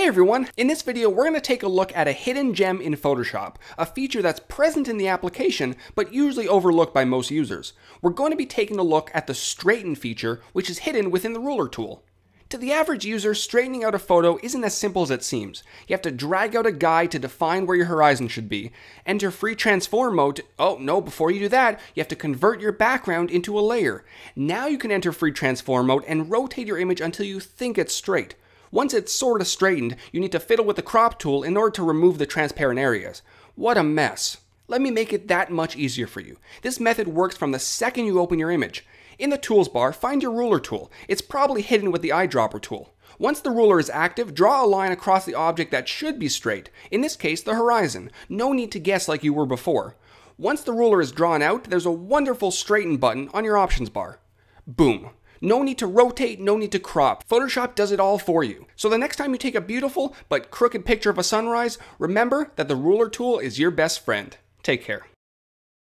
Hey everyone, in this video we're going to take a look at a hidden gem in Photoshop, a feature that's present in the application but usually overlooked by most users. We're going to be taking a look at the straighten feature, which is hidden within the ruler tool. To the average user, straightening out a photo isn't as simple as it seems. You have to drag out a guide to define where your horizon should be, enter free transform mode before you do that, you have to convert your background into a layer. Now you can enter free transform mode and rotate your image until you think it's straight. Once it's sort of straightened, you need to fiddle with the crop tool in order to remove the transparent areas. What a mess. Let me make it that much easier for you. This method works from the second you open your image. In the tools bar, find your ruler tool. It's probably hidden with the eyedropper tool. Once the ruler is active, draw a line across the object that should be straight, in this case the horizon. No need to guess like you were before. Once the ruler is drawn out, there's a wonderful straighten button on your options bar. Boom. No need to rotate, no need to crop. Photoshop does it all for you. So the next time you take a beautiful but crooked picture of a sunrise, remember that the ruler tool is your best friend. Take care.